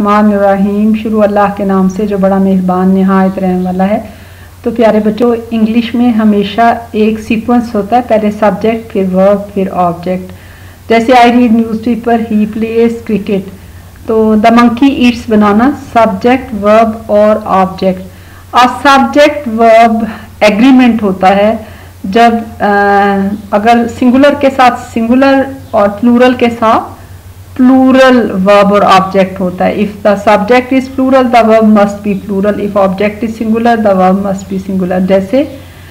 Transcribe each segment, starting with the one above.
बिस्मिल्लाहिर्रहमानिर्रहीम। शुरू अल्लाह के नाम से जो बड़ा मेहरबान नहायत रहम वाला है। तो प्यारे बच्चों, इंग्लिश में हमेशा एक सीक्वेंस होता है, पहले सब्जेक्ट, फिर वर्ब, फिर ऑब्जेक्ट। जैसे I read newspaper, he plays cricket, तो the monkey eats banana, subject, verb और ऑब्जेक्ट। और सब्जेक्ट वर्ब एग्रीमेंट होता है जब अगर सिंगुलर के साथ सिंगुलर और प्लूरल के साथ प्लूरल वर्ब और ऑब्जेक्ट होता है। If the subject is plural the verb must be plural, if object is singular the verb must be singular. जैसे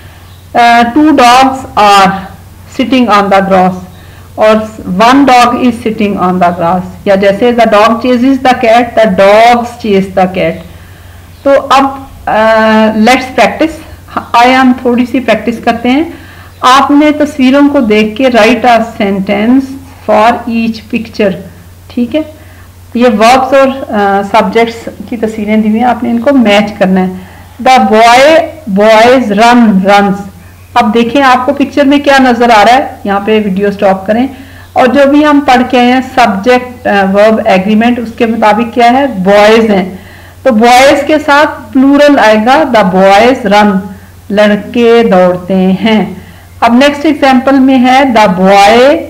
two dogs are sitting on the grass और one dog is sitting on the grass, या जैसे the dog chases the cat, the dogs chase the cat. तो अब let's practice. आइए हम थोड़ी सी practice करते हैं। आपने तस्वीरों को देख के write a sentence for each picture, ठीक है। ये वर्ब्स और सब्जेक्ट्स की तस्वीरें दी हुई हैं, आपने इनको मैच करना है। The boy boys run runs. अब देखें आपको पिक्चर में क्या नजर आ रहा है, यहाँ पे वीडियो स्टॉप करें। और जो भी हम पढ़ के आए हैं सब्जेक्ट वर्ब एग्रीमेंट, उसके मुताबिक क्या है, बॉयज हैं। तो बॉयज के साथ प्लूरल आएगा, द बॉयज रन, लड़के दौड़ते हैं। अब नेक्स्ट एग्जाम्पल में है द बॉय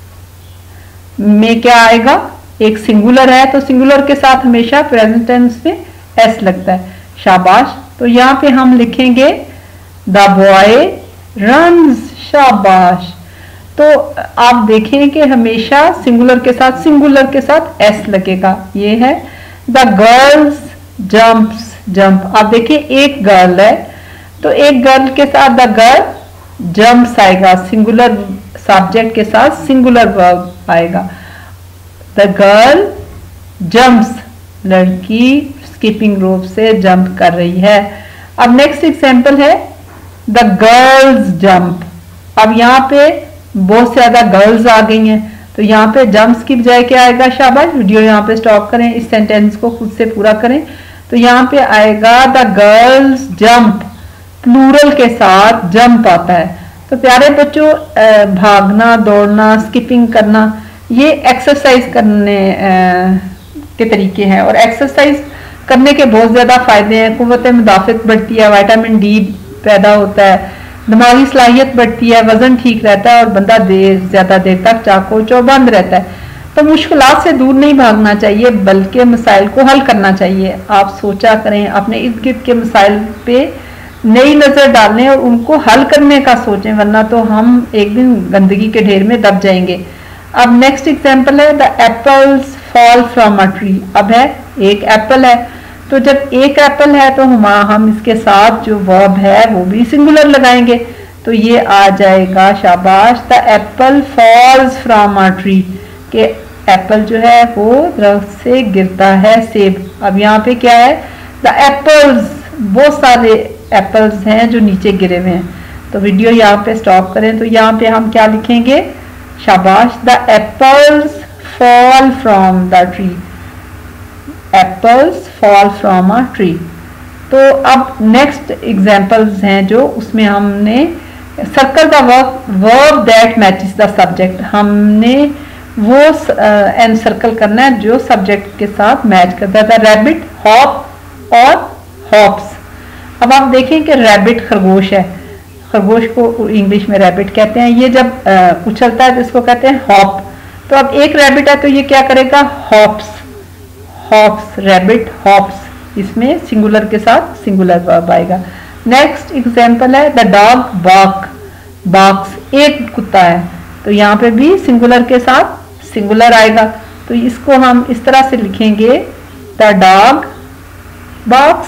में क्या आएगा, एक सिंगुलर है तो सिंगुलर के साथ हमेशा प्रेजेंट टेंस में एस लगता है, शाबाश। तो यहाँ पे हम लिखेंगे द बॉय रन्स, शाबाश। तो आप देखें कि हमेशा सिंगुलर के साथ एस लगेगा। ये है द गर्ल्स जंप्स, जंप। आप देखिए एक गर्ल है तो एक गर्ल के साथ द गर्ल जंप्स आएगा, सिंगुलर सब्जेक्ट के साथ सिंगुलर वर्ब आएगा। द गर्ल जंप्स, लड़की स्किपिंग रोप से जंप कर रही है। अब नेक्स्ट एग्जांपल है द गर्ल्स जंप। अब यहाँ पे बहुत ज्यादा गर्ल्स आ गई हैं तो यहाँ पे जंप्स की बजाय क्या आएगा, शाबाश। वीडियो यहाँ पे स्टॉप करें, इस सेंटेंस को खुद से पूरा करें। तो यहाँ पे आएगा द गर्ल्स जंप, प्लूरल के साथ जंप आता है। तो प्यारे बच्चों, भागना, दौड़ना, स्किपिंग करना, ये एक्सरसाइज करने के तरीके हैं। और एक्सरसाइज करने के बहुत ज़्यादा फायदे हैं। कुव्वत मुदाफ़त बढ़ती है, विटामिन डी पैदा होता है, दिमागी सलाहियत बढ़ती है, वजन ठीक रहता है और बंदा ज़्यादा देर तक चाको चौबंद रहता है। तो मुश्किलात से दूर नहीं भागना चाहिए बल्कि मसाइल को हल करना चाहिए। आप सोचा करें, अपने इर्द गिर्द के मसाइल पे नई नजर डालने और उनको हल करने का सोचें, वरना तो हम एक दिन गंदगी के ढेर में दब जाएंगे। अब नेक्स्ट एग्जांपल है the apples fall from a tree. अब है एक एप्पल है तो जब एक एप्पल है तो हम इसके साथ जो वर्ब है वो भी सिंगुलर लगाएंगे। तो ये आ जाएगा, शाबाश, the apple falls from a tree, के एप्पल जो है वो दरख्त से गिरता है, सेब। अब यहाँ पे क्या है, द एप्पल्स, बहुत सारे एप्पल्स हैं जो नीचे गिरे हुए हैं। तो वीडियो यहाँ पे स्टॉप करें। तो यहाँ पे हम क्या लिखेंगे, शाबाश, the apples fall from the tree, apples fall from a tree. तो अब नेक्स्ट एग्जांपल्स हैं जो उसमें हमने circle the verb that matches the subject, हमने वो एन सर्कल करना है जो सब्जेक्ट के साथ मैच करता है। द रैबिट हॉप और हॉप्स। अब आप देखें कि रैबिट खरगोश है, खरगोश को इंग्लिश में रैबिट कहते हैं। ये जब उछलता है तो इसको कहते हैं हॉप। तो अब एक रैबिट है तो ये क्या करेगा, हॉप्स, हॉप्स, रैबिट हॉप्स। इसमें सिंगुलर के साथ सिंगुलर वर्ब आएगा। नेक्स्ट एग्जांपल है द डॉग बार्क, बार्क्स, एक कुत्ता है तो यहाँ पे भी सिंगुलर के साथ सिंगुलर आएगा। तो इसको हम इस तरह से लिखेंगे, the dog barks,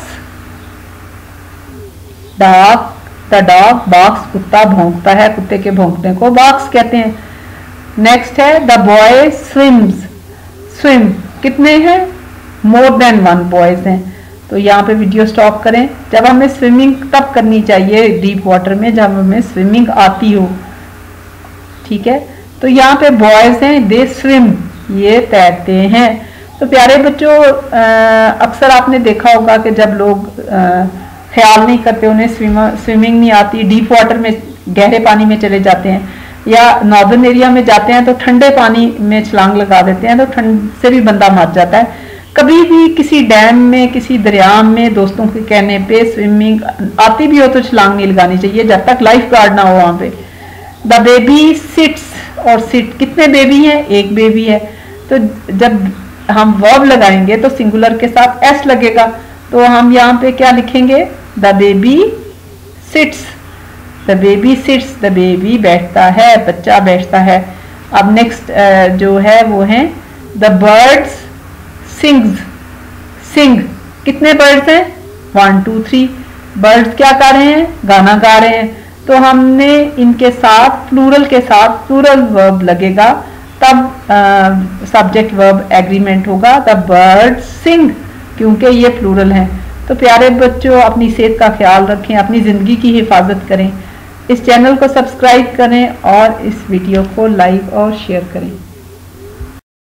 the dog barks, कुत्ता भौंकता है, कुत्ते के भौंकने को बार्क्स कहते हैं। नेक्स्ट है द बॉय स्विम्स, स्विम, कितने हैं, मोर देन वन बॉयज हैं। तो यहाँ पे वीडियो स्टॉप करें। जब हमें स्विमिंग तब करनी चाहिए डीप वाटर में जब हमें स्विमिंग आती हो, ठीक है। तो यहाँ पे बॉयज हैं, दे स्विम, ये तैरते हैं। तो प्यारे बच्चों, अक्सर आपने देखा होगा कि जब लोग ख्याल नहीं करते, उन्हें स्विमिंग नहीं आती, डीप वाटर में गहरे पानी में चले जाते हैं या नॉर्दर्न एरिया में जाते हैं तो ठंडे पानी में छलांग लगा देते हैं तो ठंड से भी बंदा मर जाता है। कभी भी किसी डैम में, किसी दरिया में दोस्तों के कहने पे स्विमिंग आती भी हो तो छलांग नहीं लगानी चाहिए जब तक लाइफ गार्ड ना हो वहां पे। द बेबी सिट्स, और सिट कितने बेबी हैं? एक बेबी है। तो जब हम वर्ब लगाएंगे तो सिंगुलर के साथ एस लगेगा, तो हम यहाँ पे क्या लिखेंगे? The baby sits, the baby sits, the baby बैठता है, बच्चा बैठता है। अब नेक्स्ट जो है वो है द बर्ड्स सिंग्स, सिंग, कितने बर्ड्स हैं? 1 2 3। बर्ड्स क्या कर रहे हैं? गाना गा रहे हैं। तो हमने इनके साथ प्लूरल के साथ प्लूरल वर्ब लगेगा, तब सब्जेक्ट वर्ब एग्रीमेंट होगा। द बर्ड्स सिंग, क्योंकि ये प्लूरल है। तो प्यारे बच्चों, अपनी सेहत का ख्याल रखें, अपनी ज़िंदगी की हिफाजत करें। इस चैनल को सब्सक्राइब करें और इस वीडियो को लाइक और शेयर करें।